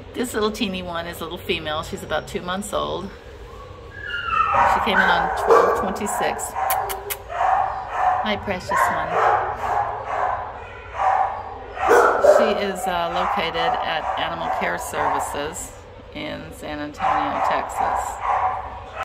This little teeny one is a little female. She's about 2 months old. She came in on 12/26. Hi, precious one. She is located at Animal Care Services in San Antonio, Texas.